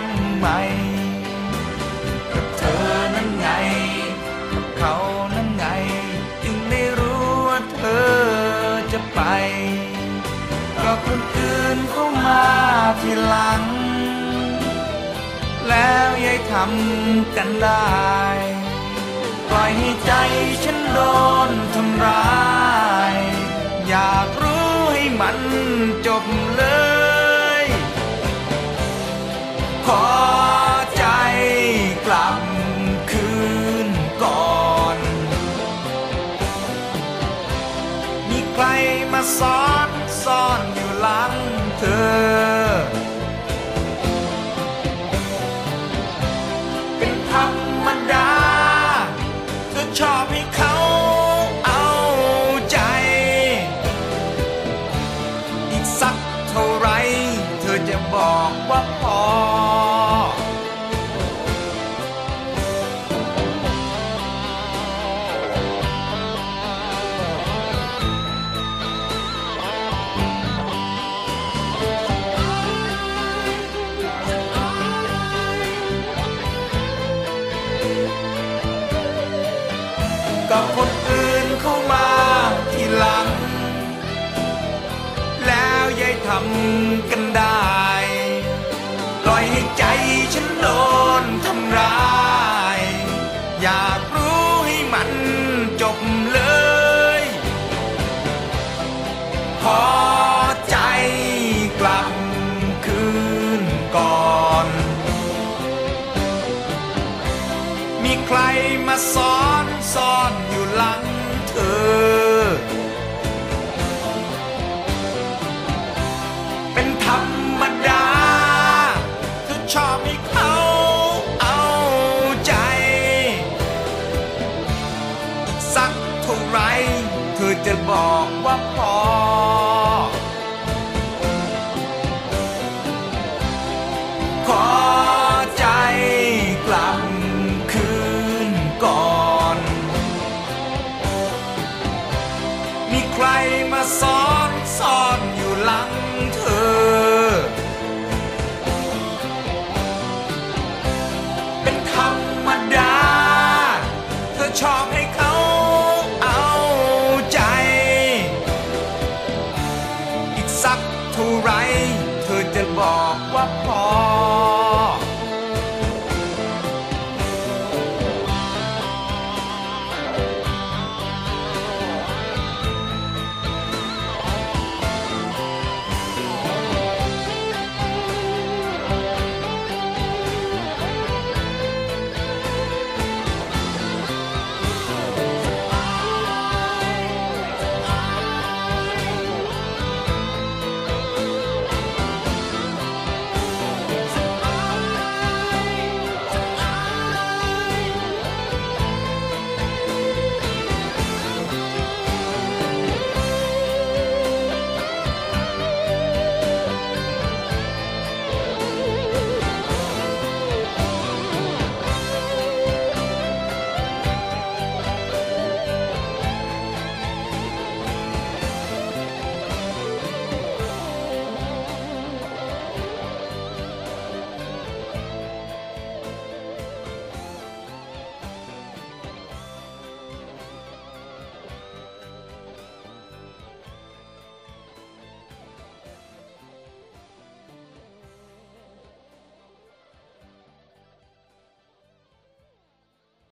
ำไมกับเธอนั้นไงกับเขานั้นไงจึงไม่รู้ว่าเธอจะไปก็คนอื่นเข้ามาทีหลังแล้วยายทำกันได้ปล่อยให้ใจฉันโดนทำร้ายอยากรู้ให้มันจบเลยขอใจกลับคืนก่อนมีใครมาซ่อนอยู่หลังเธอเป็นธรรมดาเธอชอบให้เขาเอาใจอีกสักเท่าไรเธอจะบอกว่าพอกับคนอื่นเข้ามาทีหลังแล้วยายทำกันได้ปล่อยให้ใจฉันโดนทำร้ายอยากรู้ให้มันจบเลยขอใจกลับคืนก่อนมีใครมาซ่อนอยู่หลังเธอเป็นธรรมดาเธอชอบให้เขาเอาใจอีกสักเท่าไรเธอจะบอกว่าพอขอใจกลับคืนก่อนมีใครมาซ่อนอยู่หลังเธอเป็นธรรมดาเธอชอบให้เขาเอาใจอีกสักเท่าไรเธอจะบอกว่าพอ